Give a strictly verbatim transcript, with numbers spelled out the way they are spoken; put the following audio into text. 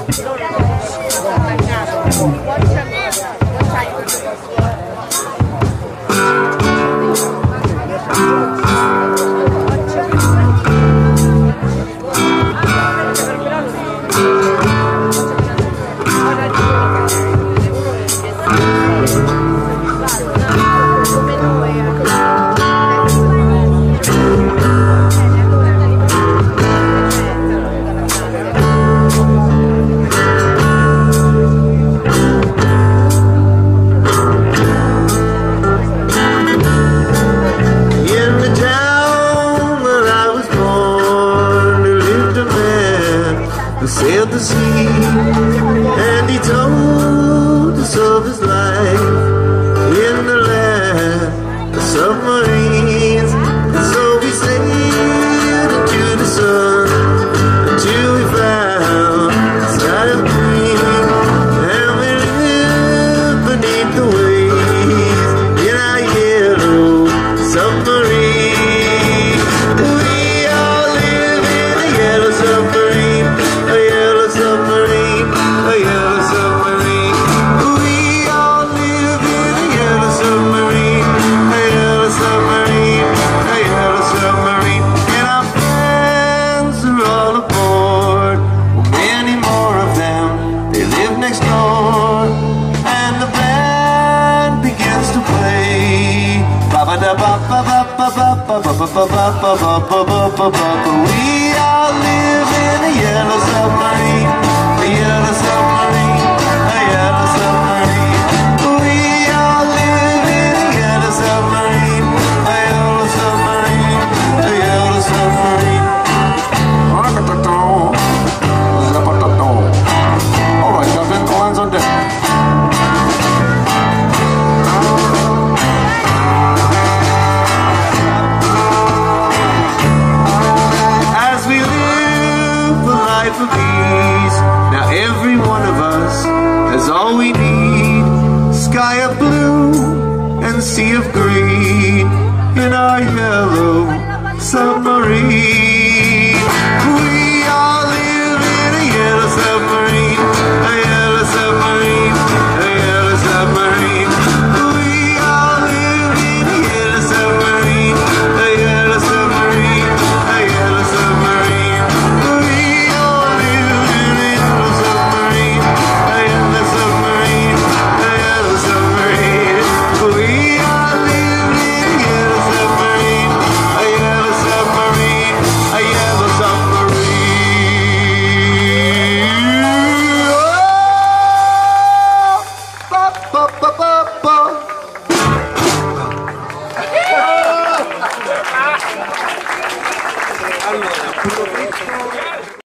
who sailed the sea, and he told us of his life in the land of submarines. And so we sailed into the sun until we found the sky of green, and we lived beneath the waves in our yellow submarine. We all live in a yellow submarine, a yellow submarine, a yellow submarine. We all live in a yellow submarine, a yellow submarine, a yellow submarine. And our friends are all aboard. Well, many more of them, they live next door. And the band begins to play. Ba ba da ba ba ba ba ba ba ba ba ba ba ba ba ba ba. We all live in a yellow submarine, a yellow submarine, a yellow submarine. We all live in a yellow submarine, a yellow submarine, a yellow submarine. All right, Captain, all hands on deck. As we live a life of ease, now every one of us has all we need. Sky of blue and sea of green in our yellow submarine. We all live in a yellow submarine, a yellow submarine, a yellow submarine. We all live in a yellow submarine, a yellow submarine, a yellow submarine. We all live in a yellow submarine, a yellow submarine, a yellow submarine. We all live in a yellow submarine, a yellow submarine, a yellow submarine. Oh! Ba, ba, ba, ba, ba. Allora,